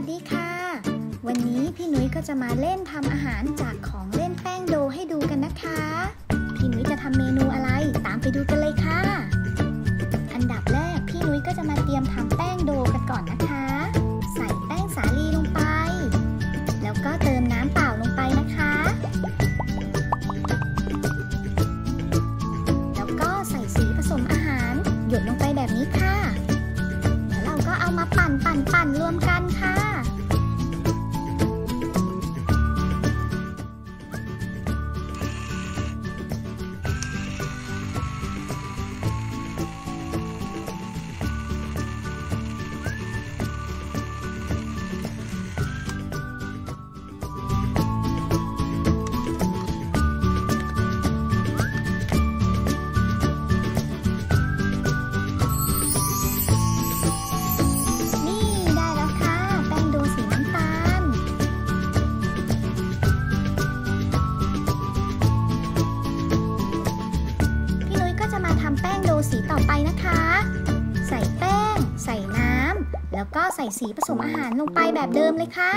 สดีค่ะวันนี้พี่นุ้ยก็จะมาเล่นทำอาหารจากของเล่นแป้งโดให้ดูกันนะคะพี่นุ้ยจะทำเมนูอะไรตามไปดูกันเลยค่ะอันดับแรกพี่นุ้ยก็จะมาเตรียมทำแป้งโดกันก่อนนะคะใส่แป้งสาลีลงไปแล้วก็เติมน้ำเปล่าลงไปนะคะแล้วก็ใส่สีผสมอาหารหยดลงไปแบบนี้ค่ะแล้วเราก็เอามาปั่นรวมกันค่ะสีต่อไปนะคะใส่แป้งใส่น้ำแล้วก็ใส่สีผสมอาหารลงไปแบบเดิมเลยค่ะ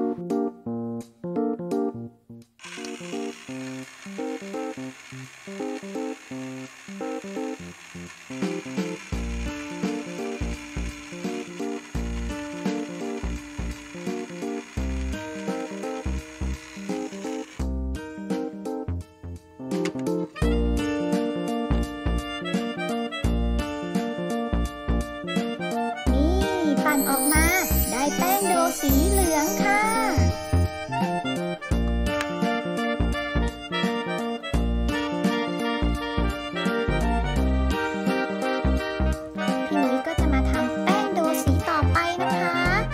ปั่นออกมาได้แป้งโดสีเหลืองค่ะพี่นุ้ยก็จะมาทำแป้งโดสีต่อไปนะคะ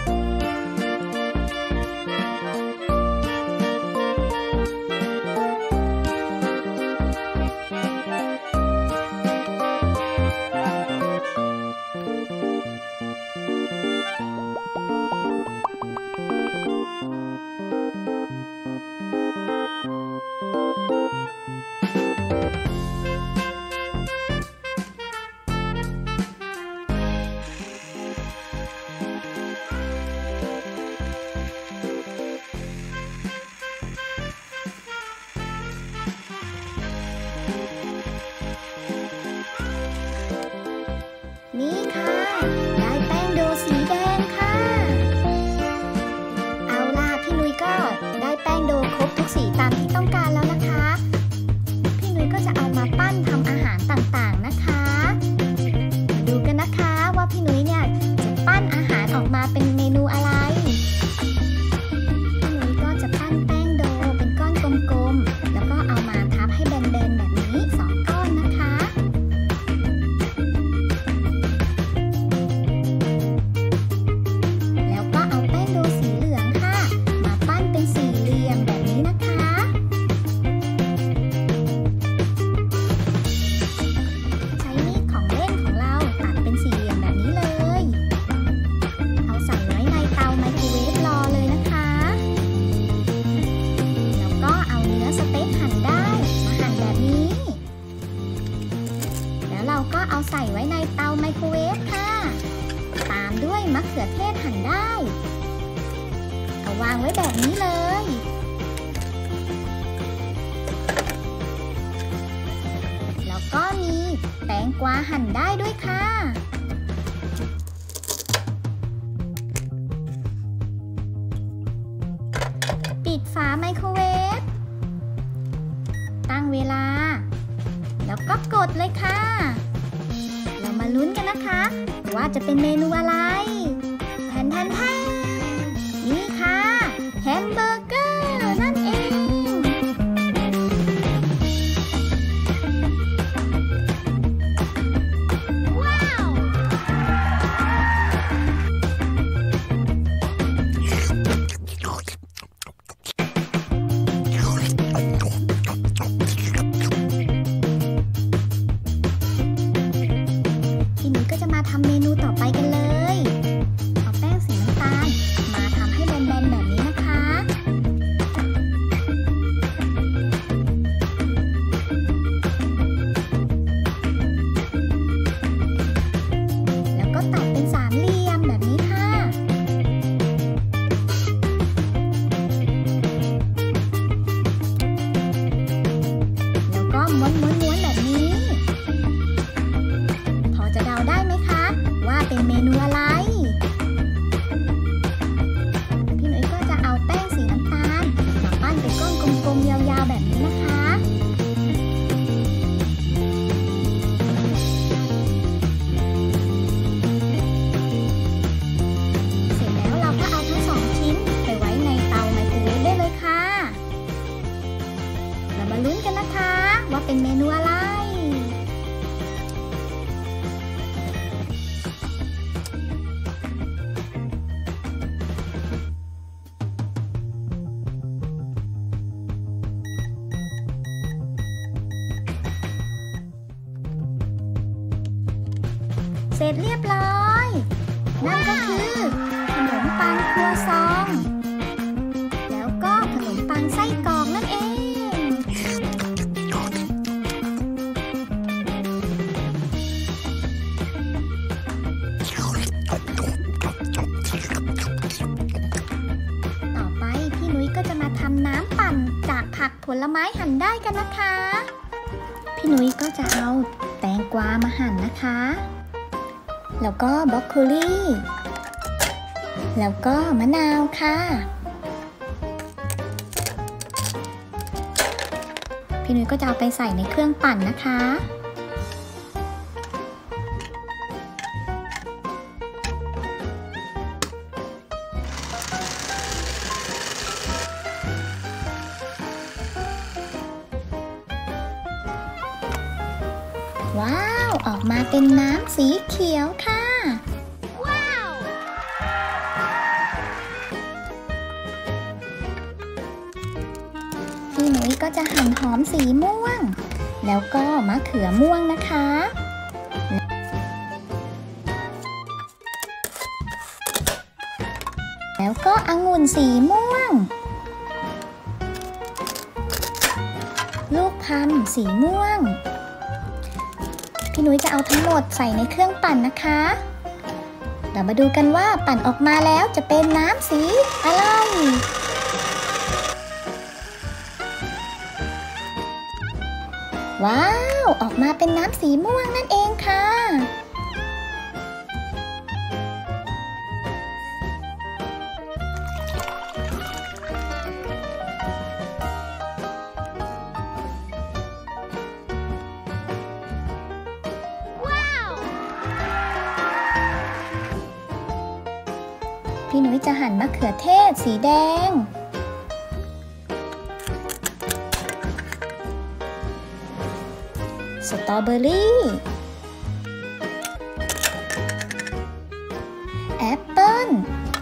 นี่ค่ะได้แป้งโดสีแดงค่ะเอาล่ะพี่นุ้ยก็ได้แป้งโดครบทุกสีตามที่ต้องการแล้วนะคะพี่นุ้ยก็จะเอามาปั้นทำอาหารต่างๆนะคะมาดูกันนะคะว่าพี่นุ้ยเนี่ยจะปั้นอาหารออกมาเป็นเมนูอะไรพี่นุ้ยก็จะปั้นแป้งโดเป็นก้อนกลมๆแล้วก็เอามาทับให้แบนๆแบบนี้2ก้อนนะคะก็เอาใส่ไว้ในเตาไมโครเวฟค่ะตามด้วยมะเขือเทศหั่นได้เอาวางไว้แบบนี้เลยแล้วก็มีแตงกวาหั่นได้ด้วยค่ะปิดฝาไมโครเวฟตั้งเวลาแล้วก็กดเลยค่ะเรามาลุ้นกันนะคะว่าจะเป็นเมนูอะไรแทนนี่ค่ะแฮมเบอร์เกอร์นั่นเองว้าวทีนี้ก็จะมาทำเมนูต่อไปกันเลยำเมนูอะไรพี่นุ้ยก็จะเอาแป้งสีน้ำตาลมาปั้นเป็นก้อนกลมๆยาวๆแบบนี้นะคะเสร็จแล้วเราก็เอาทั้งสองชิ้นไปไว้ในเตาไมโครเวฟได้เลยค่ะเรามาลุ้นกันนะคะว่าเป็นเมนูอะไรเสร็จเรียบร้อยนั่นก็คือขนมปังครัวซองแล้วก็ขนมปังไส้กรอกนั่นเองต่อไปพี่นุ้ยก็จะมาทำน้ำปั่นจากผักผลไม้หั่นได้กันนะคะพี่นุ้ยก็จะเอาแตงกวามาหั่นนะคะแล้วก็บรอกโคลีแล้วก็มะนาวค่ะพี่นุ้ยก็จะเอาไปใส่ในเครื่องปั่นนะคะว้าวออกมาเป็นน้ำสีเขียวค่ะว้าวพี่นุ้ยก็จะหั่นหอมสีม่วงแล้วก็มะเขือม่วงนะคะแล้วก็องุ่นสีม่วงลูกพลัมสีม่วงพี่นุ้ยจะเอาทั้งหมดใส่ในเครื่องปั่นนะคะเรามาดูกันว่าปั่นออกมาแล้วจะเป็นน้ำสีอะไรว้าวออกมาเป็นน้ำสีม่วงนั่นเองค่ะพี่นุ้ยจะหั่นมะเขือเทศสีแดงสตรอเบอรี่แอปเปิ้ล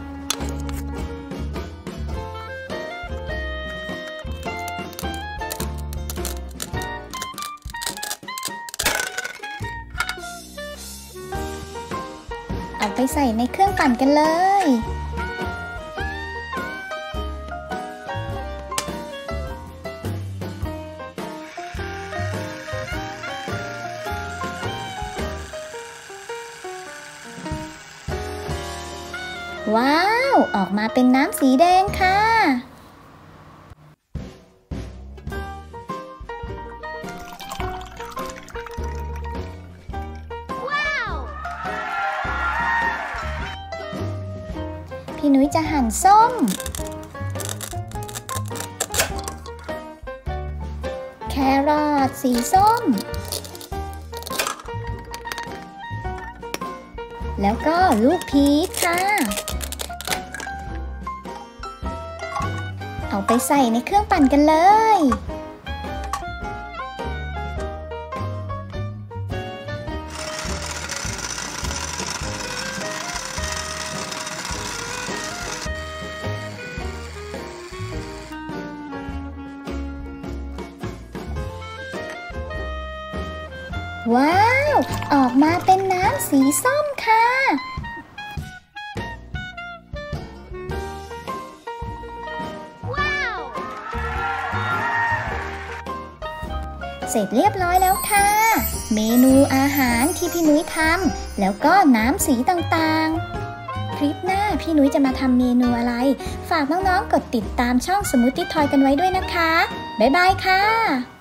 เอาไปใส่ในเครื่องปั่นกันเลยว้าวออกมาเป็นน้ำสีแดงค่ะพี่นุ้ยจะหั่นส้มแครอทสีส้มแล้วก็ลูกพีชค่ะเอาไปใส่ในเครื่องปั่นกันเลยว้าวออกมาเป็นน้ำสีส้มค่ะเสร็จเรียบร้อยแล้วค่ะเมนูอาหารที่พี่นุ้ยทำแล้วก็น้ำสีต่างๆคลิปหน้าพี่นุ้ยจะมาทำเมนูอะไรฝากน้องๆกดติดตามช่องสมูทตี้ทอยกันไว้ด้วยนะคะบ๊ายบายค่ะ